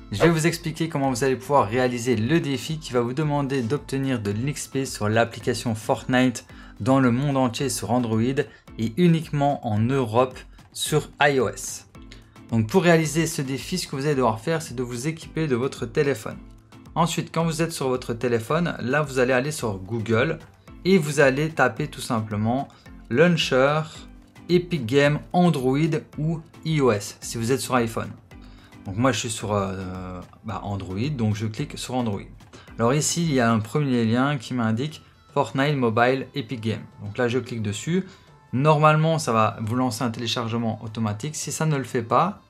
Je vais vous expliquer comment vous allez pouvoir réaliser le défi qui va vous demander d'obtenir de l'XP sur l'application Fortnite dans le monde entier sur Android et uniquement en Europe sur iOS. Donc pour réaliser ce défi, ce que vous allez devoir faire, c'est de vous équiper de votre téléphone. Ensuite, quand vous êtes sur votre téléphone, là vous allez aller sur Google et vous allez taper tout simplement Launcher, Epic Games, Android ou iOS si vous êtes sur iPhone. Donc moi je suis sur Android, donc je clique sur Android. Alors ici il y a un premier lien qui m'indique Fortnite Mobile Epic Games. Donc là je clique dessus. Normalement ça va vous lancer un téléchargement automatique. Si ça ne le fait pas,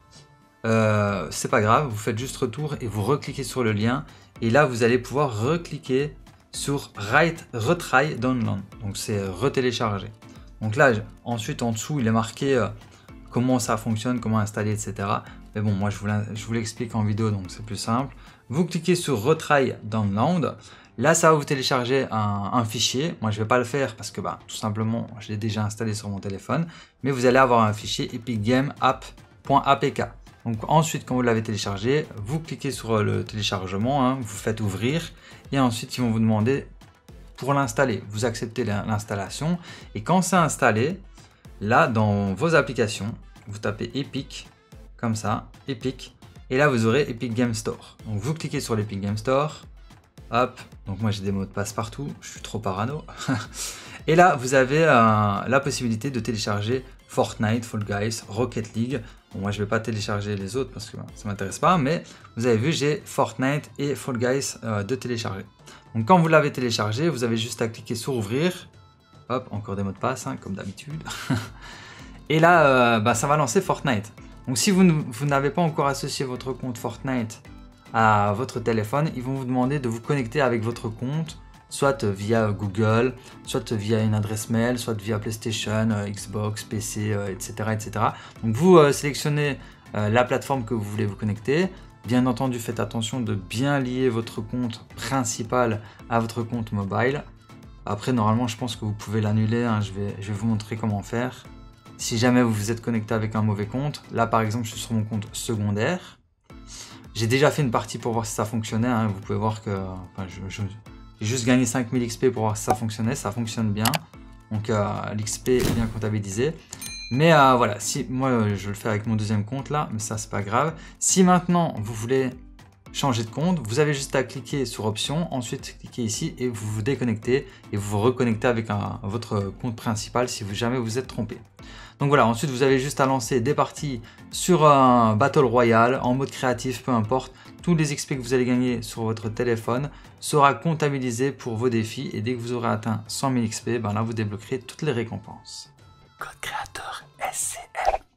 c'est pas grave, vous faites juste retour et vous recliquez sur le lien. Et là vous allez pouvoir recliquer sur Retry Download. Donc c'est retélécharger. Donc là ensuite en dessous il est marqué comment ça fonctionne, comment installer, etc. Mais bon, moi je vous l'explique en vidéo, donc c'est plus simple. Vous cliquez sur Retry Download. Là, ça va vous télécharger un fichier. Moi, je ne vais pas le faire parce que tout simplement, je l'ai déjà installé sur mon téléphone. Mais vous allez avoir un fichier epicgameapp.apk. Donc ensuite, quand vous l'avez téléchargé, vous cliquez sur le téléchargement, vous faites ouvrir. Et ensuite, ils vont vous demander pour l'installer. Vous acceptez l'installation. Et quand c'est installé, là, dans vos applications, vous tapez Epic, comme ça, Epic, et là vous aurez Epic Game Store. Donc vous cliquez sur l'Epic Game Store, hop, donc moi j'ai des mots de passe partout, je suis trop parano. Et là vous avez la possibilité de télécharger Fortnite, Fall Guys, Rocket League. Bon, moi je vais pas télécharger les autres parce que ça m'intéresse pas, mais vous avez vu, j'ai Fortnite et Fall Guys de télécharger. Donc quand vous l'avez téléchargé, vous avez juste à cliquer sur ouvrir. Hop, encore des mots de passe, comme d'habitude. Et là, ça va lancer Fortnite. Donc si vous n'avez pas encore associé votre compte Fortnite à votre téléphone, ils vont vous demander de vous connecter avec votre compte, soit via Google, soit via une adresse mail, soit via PlayStation, Xbox, PC, etc., etc. Donc vous sélectionnez la plateforme que vous voulez vous connecter. Bien entendu, faites attention de bien lier votre compte principal à votre compte mobile. Après, normalement, je pense que vous pouvez l'annuler. Je vais vous montrer comment faire. Si jamais vous vous êtes connecté avec un mauvais compte, là par exemple je suis sur mon compte secondaire. J'ai déjà fait une partie pour voir si ça fonctionnait. Vous pouvez voir que j'ai juste gagné 5000 XP pour voir si ça fonctionnait. Ça fonctionne bien. Donc l'XP est bien comptabilisé. Mais voilà, si moi je le fais avec mon deuxième compte là, mais ça c'est pas grave. Si maintenant vous voulez changer de compte, vous avez juste à cliquer sur option, ensuite cliquez ici et vous vous déconnectez et vous vous reconnectez avec votre compte principal si jamais vous êtes trompé. Donc voilà, ensuite vous avez juste à lancer des parties sur un Battle Royale, en mode créatif, peu importe. Tous les XP que vous allez gagner sur votre téléphone sera comptabilisé pour vos défis et dès que vous aurez atteint 100 000 XP, là vous débloquerez toutes les récompenses. Code créateur SCL.